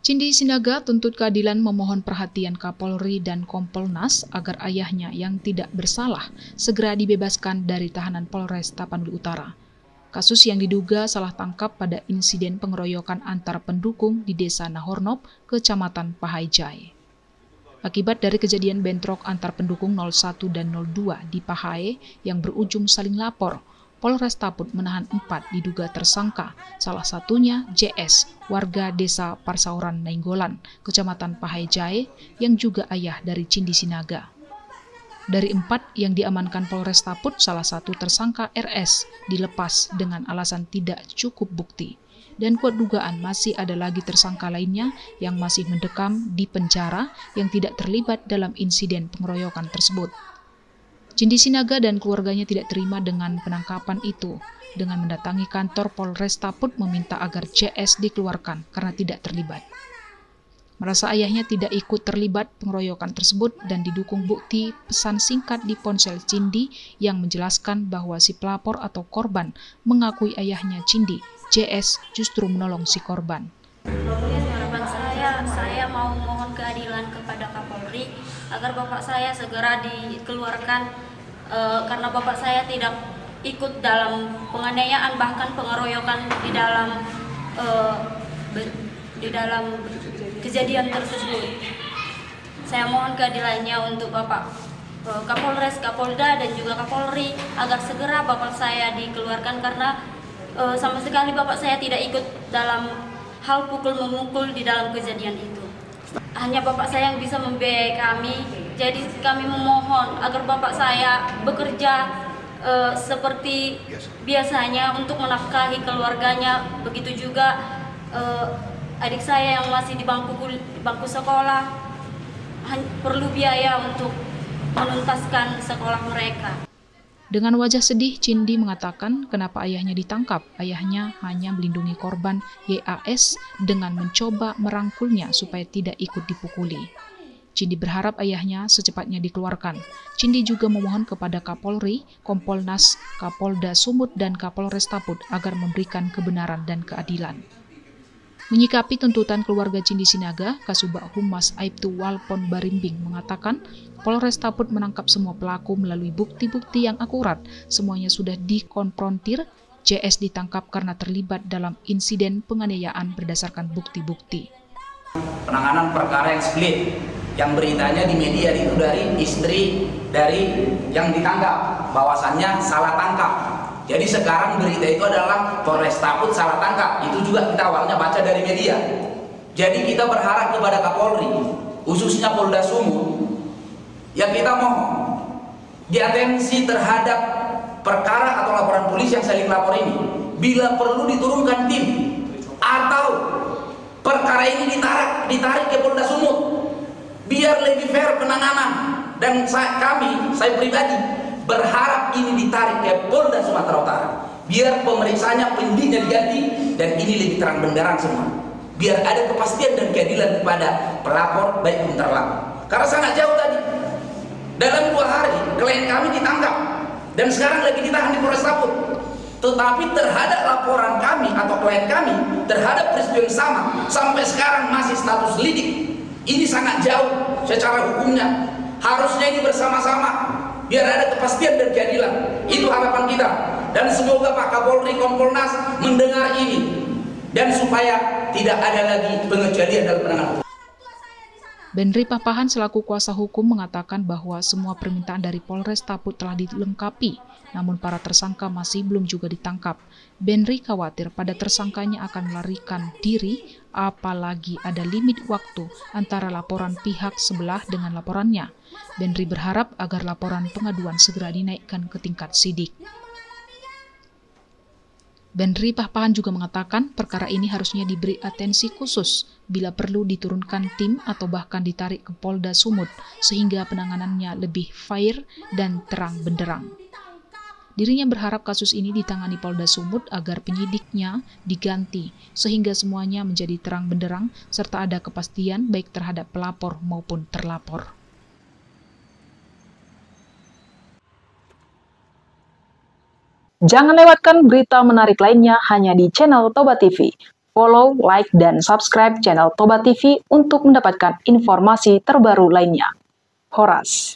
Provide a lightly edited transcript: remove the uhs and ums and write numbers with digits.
Cindi Sinaga tuntut keadilan memohon perhatian Kapolri dan Kompolnas agar ayahnya yang tidak bersalah segera dibebaskan dari tahanan Polres Tapanuli Utara. Kasus yang diduga salah tangkap pada insiden pengeroyokan antar pendukung di Desa Nahornop, Kecamatan Pahai. Akibat dari kejadian bentrok antar pendukung 01 dan 02 di Pahai yang berujung saling lapor, Polres Taput menahan 4 diduga tersangka, salah satunya JS, warga Desa Parsauran Nainggolan, Kecamatan Pahai, yang juga ayah dari Cindi Sinaga. Dari 4 yang diamankan Polres Taput, salah satu tersangka RS dilepas dengan alasan tidak cukup bukti. Dan kuat dugaan masih ada lagi tersangka lainnya yang masih mendekam di penjara yang tidak terlibat dalam insiden pengeroyokan tersebut. Cindi Sinaga dan keluarganya tidak terima dengan penangkapan itu. Dengan mendatangi kantor Polres Taput meminta agar JS dikeluarkan karena tidak terlibat. Merasa ayahnya tidak ikut terlibat pengeroyokan tersebut dan didukung bukti pesan singkat di ponsel Cindi yang menjelaskan bahwa si pelapor atau korban mengakui ayahnya Cindi, JS, justru menolong si korban. Harapan saya mau mohon keadilan kepada Kapolri agar bapak saya segera dikeluarkan karena bapak saya tidak ikut dalam penganiayaan bahkan pengeroyokan di dalam kejadian tersebut. Saya mohon keadilannya untuk Bapak Kapolres, Kapolda, dan juga Kapolri agar segera bapak saya dikeluarkan karena sama sekali bapak saya tidak ikut dalam hal pukul-memukul di dalam kejadian itu. Hanya bapak saya yang bisa membiayai kami, jadi kami memohon agar bapak saya bekerja seperti biasanya untuk menafkahi keluarganya, begitu juga adik saya yang masih di bangku sekolah perlu biaya untuk menuntaskan sekolah mereka. Dengan wajah sedih, Cindi mengatakan kenapa ayahnya ditangkap. Ayahnya hanya melindungi korban YAS dengan mencoba merangkulnya supaya tidak ikut dipukuli. Cindi berharap ayahnya secepatnya dikeluarkan. Cindi juga memohon kepada Kapolri, Kompolnas, Kapolda Sumut, dan Kapolres Taput agar memberikan kebenaran dan keadilan. Menyikapi tuntutan keluarga Cindi Sinaga, Kasubag Humas Aibtu Walpon Barimbing mengatakan Polres Taput menangkap semua pelaku melalui bukti-bukti yang akurat. Semuanya sudah dikonfrontir. JS ditangkap karena terlibat dalam insiden penganiayaan berdasarkan bukti-bukti. Penanganan perkara yang split, yang beritanya di media itu dari istri dari yang ditangkap, bahwasannya salah tangkap. Jadi sekarang berita itu adalah Polres Taput salah tangkap. Itu juga kita awalnya baca dari media. Jadi kita berharap kepada Kapolri, khususnya Polda Sumut, ya kita mohon diatensi terhadap perkara atau laporan polisi yang saling lapor ini. Bila perlu diturunkan tim atau perkara ini ditarik ke Polda Sumut, biar lebih fair penanganan. Dan saya pribadi berharap ini ditarik ke Polda Sumatera Utara, biar pemeriksaannya penyidikannya diganti dan ini lebih terang benderang semua, biar ada kepastian dan keadilan kepada pelapor baik pun terlapor. Karena sangat jauh tadi, dalam 2 hari klien kami ditangkap dan sekarang lagi ditahan di Polres Taput, tetapi terhadap laporan kami atau klien kami terhadap peristiwa yang sama sampai sekarang masih status lidik. Ini sangat jauh secara hukumnya. Harusnya ini bersama-sama biar ada kepastian dan keadilan. Itu harapan kita. Dan semoga Pak Kapolri, Kompolnas mendengar ini dan supaya tidak ada lagi pengecualian dalam penanganan. Benri Papahan selaku kuasa hukum mengatakan bahwa semua permintaan dari Polres Taput telah dilengkapi, namun para tersangka masih belum juga ditangkap. Benri khawatir pada tersangkanya akan melarikan diri, apalagi ada limit waktu antara laporan pihak sebelah dengan laporannya. Benri berharap agar laporan pengaduan segera dinaikkan ke tingkat sidik. Benri Papahan juga mengatakan perkara ini harusnya diberi atensi khusus bila perlu diturunkan tim atau bahkan ditarik ke Polda Sumut sehingga penanganannya lebih fair dan terang benderang. Dirinya berharap kasus ini ditangani Polda Sumut agar penyidiknya diganti sehingga semuanya menjadi terang benderang serta ada kepastian baik terhadap pelapor maupun terlapor. Jangan lewatkan berita menarik lainnya hanya di channel Toba TV. Follow, like, dan subscribe channel Toba TV untuk mendapatkan informasi terbaru lainnya. Horas.